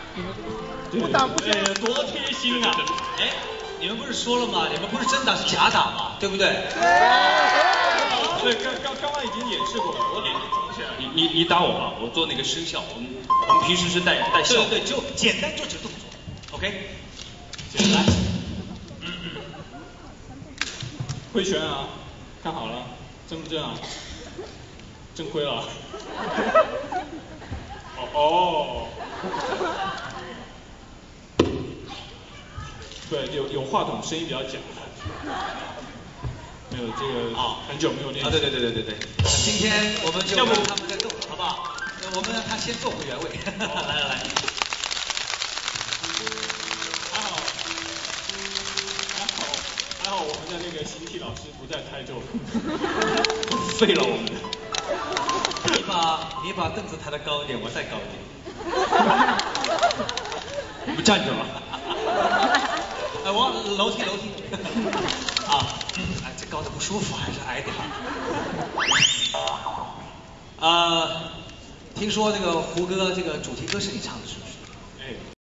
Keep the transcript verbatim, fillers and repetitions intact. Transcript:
不打不行， 哎呀，多贴心啊！ 哎，你们不是说了吗？你们不是真打是假打嘛，对不对？ 对，刚刚刚刚已经演示过了，我给你听一下。你你你打我吧，我做那个声效。我们我们平时是带带效。 对对对，就简单就这个动作 ，OK？ 简单。嗯嗯。挥拳啊，看好了，正不正啊？正亏了。哦哦。对，有有话筒，声音比较假。没有这个啊，很久没有练啊，对对对对对对。今天我们就要不让他们再动，好不好？我们让他先坐回原位。来来来。 还好，还好，还好我们的那个形体老师不在台州，废了我们。 你把你把凳子抬得高一点，我再高一点。 你们站着吧。 哎，我楼梯楼梯。啊，哎，这高的不舒服，还是矮点。呃，听说这个胡歌这个主题歌是你唱的，是不是？